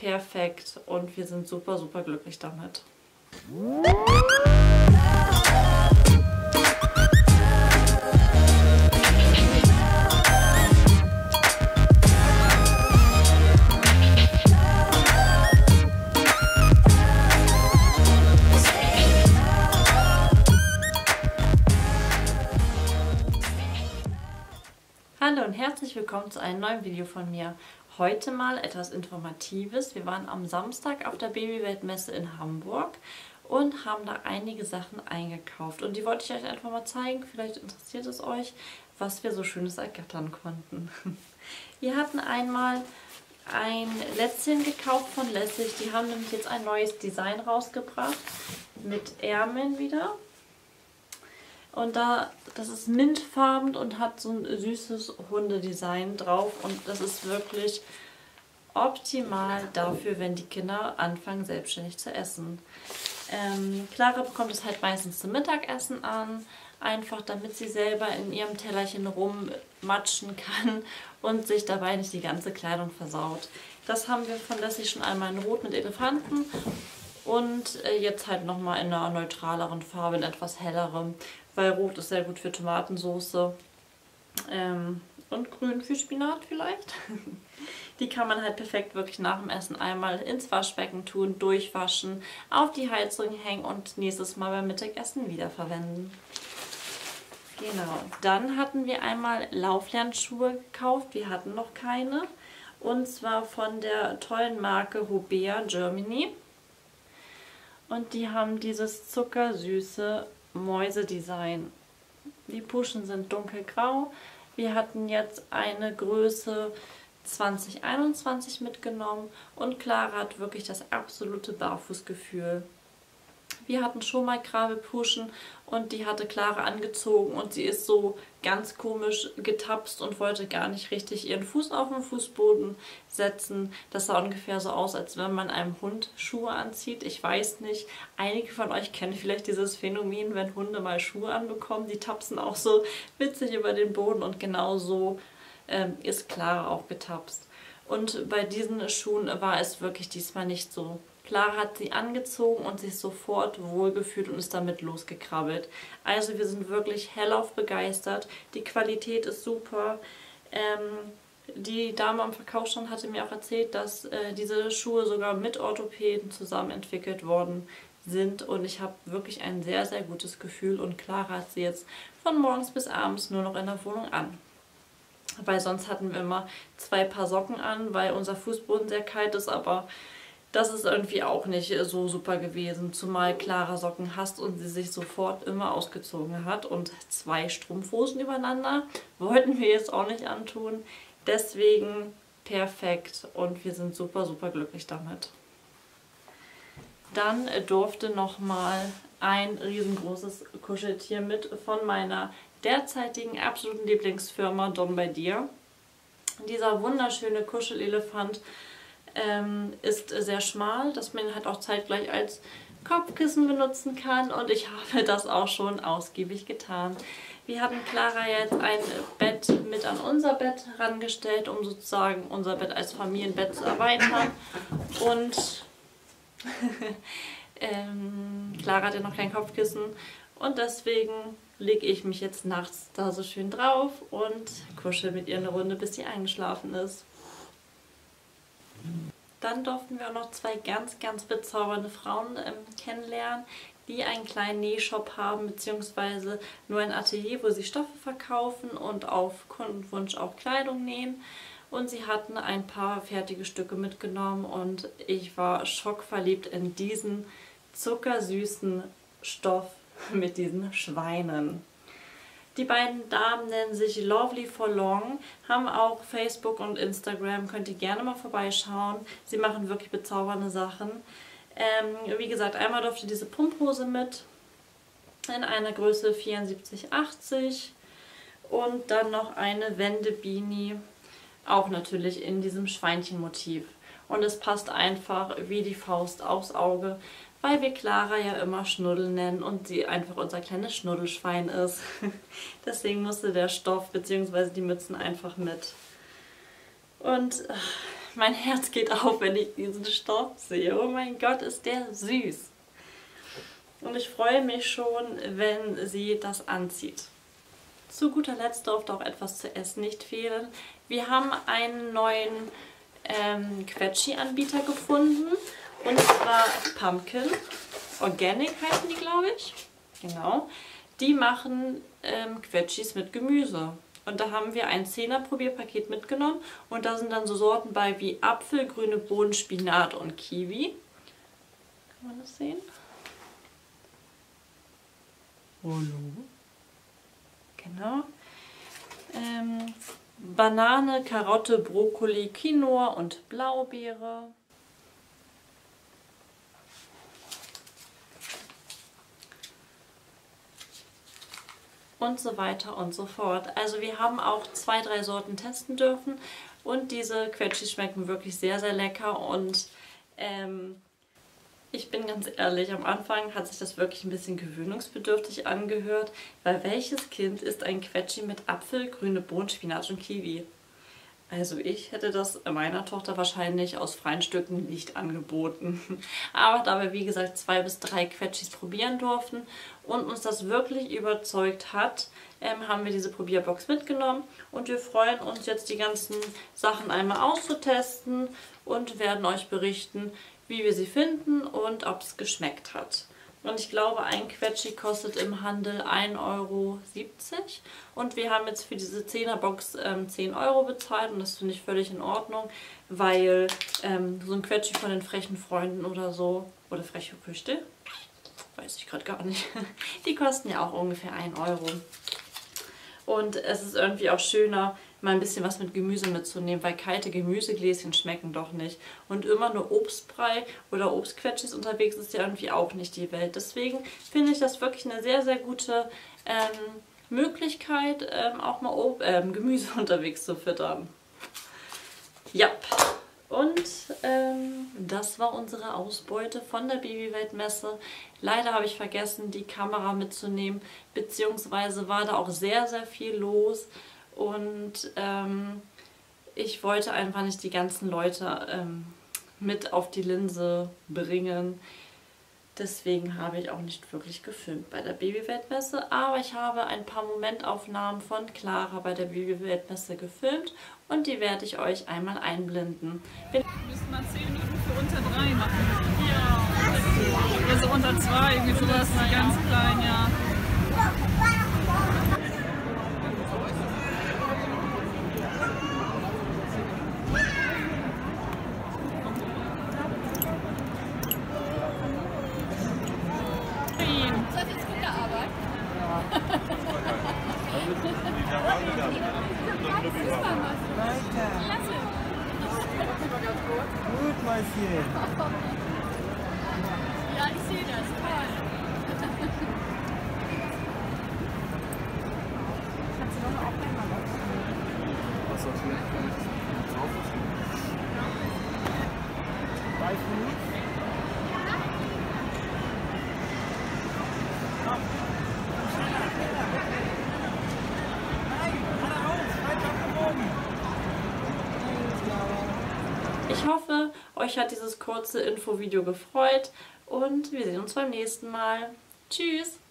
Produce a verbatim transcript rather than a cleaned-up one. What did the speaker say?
perfekt und wir sind super, super glücklich damit. Hallo und herzlich willkommen zu einem neuen Video von mir. Heute mal etwas Informatives. Wir waren am Samstag auf der Babyweltmesse in Hamburg und haben da einige Sachen eingekauft. Und die wollte ich euch einfach mal zeigen. Vielleicht interessiert es euch, was wir so Schönes ergattern konnten. Wir hatten einmal ein Lätzchen gekauft von Lessig. Die haben nämlich jetzt ein neues Design rausgebracht mit Ärmeln wieder. Und da, das ist mintfarben und hat so ein süßes Hundedesign drauf. Und das ist wirklich optimal dafür, wenn die Kinder anfangen, selbstständig zu essen. Ähm, Clara bekommt es halt meistens zum Mittagessen an. Einfach damit sie selber in ihrem Tellerchen rummatschen kann und sich dabei nicht die ganze Kleidung versaut. Das haben wir von Lassie schon einmal in Rot mit Elefanten. Und äh, jetzt halt nochmal in einer neutraleren Farbe, in etwas hellerem. Weil Rot ist sehr gut für Tomatensoße ähm, und Grün für Spinat vielleicht. Die kann man halt perfekt wirklich nach dem Essen einmal ins Waschbecken tun, durchwaschen, auf die Heizung hängen und nächstes Mal beim Mittagessen wiederverwenden. Genau, dann hatten wir einmal Lauflernschuhe gekauft, wir hatten noch keine. Und zwar von der tollen Marke Hobea Germany. Und die haben dieses zuckersüße Mäusedesign. Die Puschen sind dunkelgrau. Wir hatten jetzt eine Größe zwanzig einundzwanzig mitgenommen und Clara hat wirklich das absolute Barfußgefühl. Wir hatten schon mal Krabbelpuschen und die hatte Clara angezogen und sie ist so ganz komisch getapst und wollte gar nicht richtig ihren Fuß auf den Fußboden setzen. Das sah ungefähr so aus, als wenn man einem Hund Schuhe anzieht. Ich weiß nicht, einige von euch kennen vielleicht dieses Phänomen, wenn Hunde mal Schuhe anbekommen. Die tapsen auch so witzig über den Boden und genau so ähm, ist Clara auch getapst. Und bei diesen Schuhen war es wirklich diesmal nicht so. Clara hat sie angezogen und sich sofort wohlgefühlt und ist damit losgekrabbelt. Also wir sind wirklich hellauf begeistert. Die Qualität ist super. Ähm, die Dame am Verkaufsstand hatte mir auch erzählt, dass äh, diese Schuhe sogar mit Orthopäden zusammen entwickelt worden sind. Und ich habe wirklich ein sehr, sehr gutes Gefühl. Und Clara hat sie jetzt von morgens bis abends nur noch in der Wohnung an. Weil sonst hatten wir immer zwei Paar Socken an, weil unser Fußboden sehr kalt ist, aber das ist irgendwie auch nicht so super gewesen, zumal Clara Socken hasst und sie sich sofort immer ausgezogen hat. Und zwei Strumpfhosen übereinander wollten wir jetzt auch nicht antun. Deswegen perfekt und wir sind super, super glücklich damit. Dann durfte nochmal ein riesengroßes Kuscheltier mit von meiner derzeitigen absoluten Lieblingsfirma Don bei dir. Dieser wunderschöne Kuschelelefant Ähm, ist sehr schmal, dass man ihn halt auch zeitgleich als Kopfkissen benutzen kann und ich habe das auch schon ausgiebig getan. Wir hatten Clara jetzt ein Bett mit an unser Bett herangestellt, um sozusagen unser Bett als Familienbett zu erweitern und ähm, Clara hat ja noch kein Kopfkissen und deswegen lege ich mich jetzt nachts da so schön drauf und kuschel mit ihr eine Runde, bis sie eingeschlafen ist. Dann durften wir auch noch zwei ganz, ganz bezaubernde Frauen ähm, kennenlernen, die einen kleinen Nähshop haben, beziehungsweise nur ein Atelier, wo sie Stoffe verkaufen und auf Kundenwunsch auch Kleidung nähen. Und sie hatten ein paar fertige Stücke mitgenommen und ich war schockverliebt in diesen zuckersüßen Stoff mit diesen Schweinen. Die beiden Damen nennen sich Lovely for Long, haben auch Facebook und Instagram, könnt ihr gerne mal vorbeischauen. Sie machen wirklich bezaubernde Sachen. Ähm, wie gesagt, einmal durfte diese Pumphose mit in einer Größe vierundsiebzig achtzig und dann noch eine Wendebeanie, auch natürlich in diesem Schweinchenmotiv. Und es passt einfach wie die Faust aufs Auge, weil wir Clara ja immer Schnuddel nennen und sie einfach unser kleines Schnuddelschwein ist. Deswegen musste der Stoff bzw. die Mützen einfach mit. Und mein Herz geht auf, wenn ich diesen Stoff sehe. Oh mein Gott, ist der süß. Und ich freue mich schon, wenn sie das anzieht. Zu guter Letzt durfte auch etwas zu essen nicht fehlen. Wir haben einen neuen ähm, Quetschi-Anbieter gefunden. Und zwar Pumpkin. Organic heißen die, glaube ich. Genau. Die machen ähm, Quetschis mit Gemüse. Und da haben wir ein zehner Probierpaket mitgenommen. Und da sind dann so Sorten bei wie Apfel, grüne Bohnen, Spinat und Kiwi. Kann man das sehen? Hallo. Genau. Ähm, Banane, Karotte, Brokkoli, Quinoa und Blaubeere. Und so weiter und so fort. Also wir haben auch zwei, drei Sorten testen dürfen und diese Quetschis schmecken wirklich sehr, sehr lecker und ähm, ich bin ganz ehrlich, am Anfang hat sich das wirklich ein bisschen gewöhnungsbedürftig angehört, weil welches Kind isst ein Quetschi mit Apfel, grüne Bohnen, Spinat und Kiwi? Also ich hätte das meiner Tochter wahrscheinlich aus freien Stücken nicht angeboten. Aber da wir wie gesagt zwei bis drei Quetschis probieren durften und uns das wirklich überzeugt hat, ähm, haben wir diese Probierbox mitgenommen und wir freuen uns jetzt die ganzen Sachen einmal auszutesten und werden euch berichten, wie wir sie finden und ob es geschmeckt hat. Und ich glaube, ein Quetschi kostet im Handel ein Euro siebzig und wir haben jetzt für diese zehner-Box ähm, zehn Euro bezahlt und das finde ich völlig in Ordnung, weil ähm, so ein Quetschi von den frechen Freunden oder so, oder freche Früchte, weiß ich gerade gar nicht, die kosten ja auch ungefähr ein Euro. Und es ist irgendwie auch schöner, mal ein bisschen was mit Gemüse mitzunehmen, weil kalte Gemüsegläschen schmecken doch nicht. Und immer nur Obstbrei oder Obstquetschis unterwegs ist ja irgendwie auch nicht die Welt. Deswegen finde ich das wirklich eine sehr, sehr gute ähm, Möglichkeit, ähm, auch mal Ob ähm, Gemüse unterwegs zu füttern. Ja, und ähm, das war unsere Ausbeute von der Babyweltmesse. Leider habe ich vergessen, die Kamera mitzunehmen, beziehungsweise war da auch sehr, sehr viel los. Und ähm, ich wollte einfach nicht die ganzen Leute ähm, mit auf die Linse bringen. Deswegen habe ich auch nicht wirklich gefilmt bei der Babyweltmesse. Aber ich habe ein paar Momentaufnahmen von Clara bei der Babyweltmesse gefilmt. Und die werde ich euch einmal einblenden. Wir müssen mal zehn Minuten für unter drei machen. Ja. Oder so unter zwei, irgendwie sowas, ganz klein, ja. Gut, Mäuschen. Ja, ich sehe das. Toll. Kannst du doch mal auch einmal was? Was soll ich denn drauf? Five minutes? Ich hoffe, euch hat dieses kurze Infovideo gefreut und wir sehen uns beim nächsten Mal. Tschüss!